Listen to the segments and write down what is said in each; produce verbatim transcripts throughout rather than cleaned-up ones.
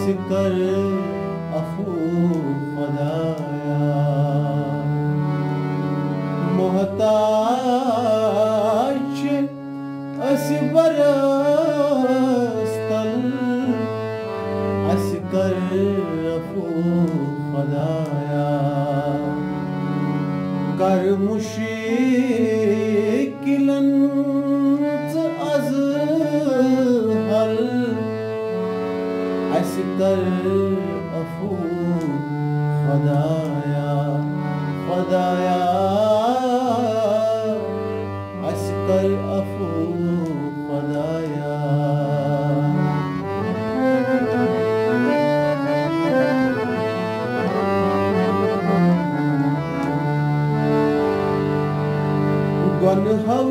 कर अफू खुदाया मोहताज अस बरस्तल अस कर अफू खुदाया कर मुश्किलन अज हल अस कर अफू खुदाया खुदाया अस कर अफू खुदाया गनहौ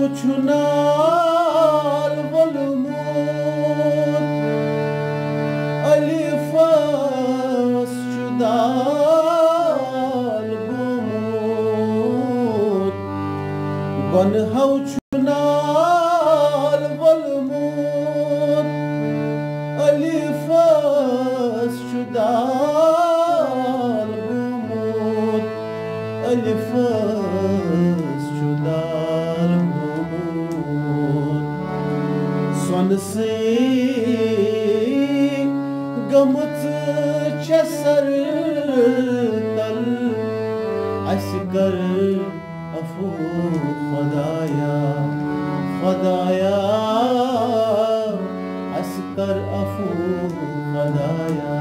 छुनाल वलमूत अलिफस शुदाल गुमूत गनहौ छुनाल वलमूत अलिफस शुदाल गुमूत अलिफस शुदाल गुमूत सन से गमत चसर तल अस कर अफू खुदाया खुदाया अस कर अफू खुदाया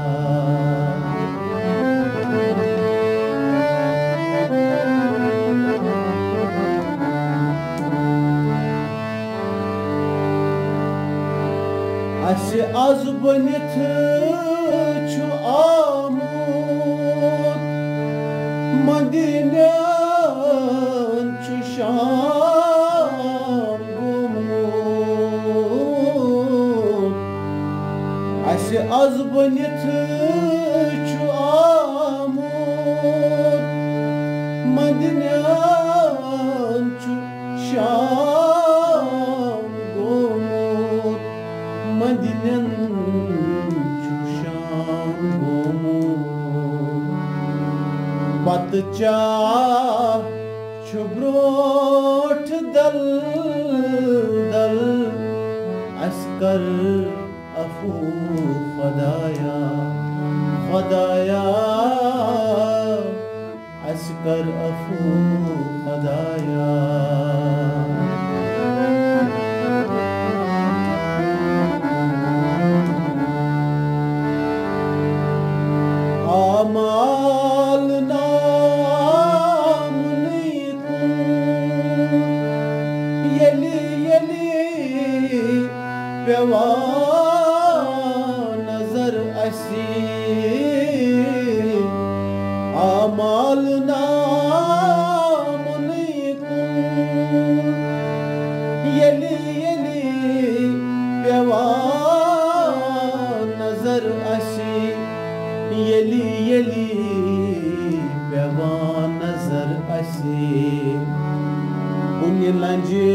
अस आज बनित छु आमूत मदीनान छु शाम गुमूत अस आज बनित छु आमूत मदीनान छु शाम गुमूत मदीनन छु शाम गुमूत पत चाह छु ब्रोठ दल दल अस कर अफू खुदाया खुदाया अस कर अफू खुदाया आमाल नाम नीकुन यली यली पेवा नजर असी आमाल नाम नीकुन यली यली पेवा नजर असी यली यली पेवान नजर असी कुन लंजे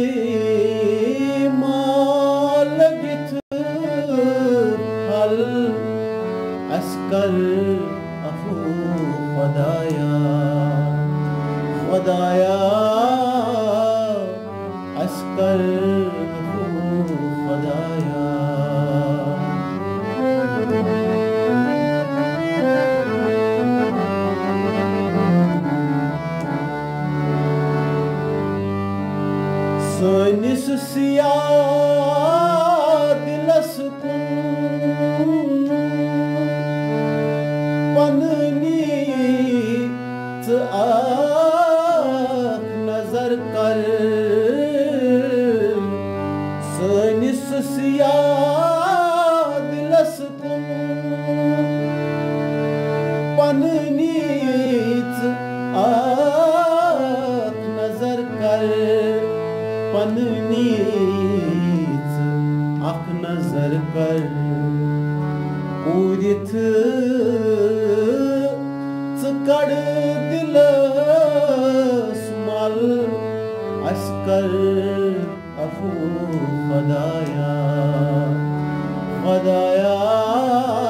माल गिथ हल अस कर अफू खुदाया खुदाया अस कर अफू खुदाया सनिस सिया दिलस कुन पननी च आख नजर कर सनिस सिया दिलस कुन पननी च आख नजर कर पननीच अख नजर कर पूरित च कड़ दिलस मल अस कर अफू खुदाया खुदाया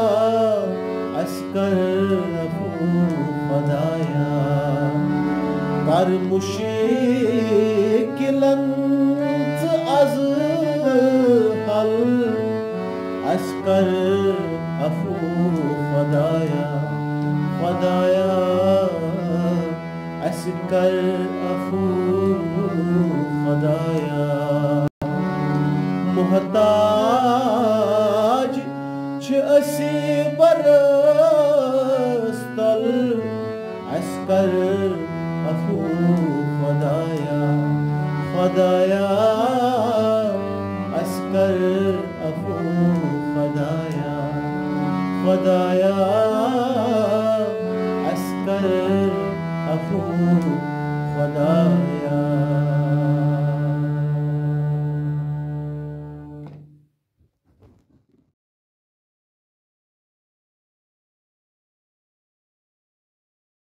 हर मुश्किलन az hal askar afu Khudaya Khudaya askar afu Khudaya muhtaj ch asi barastal askar afu Khudaya Khudaya askar afu Khudaya Khudaya askar afu Khudaya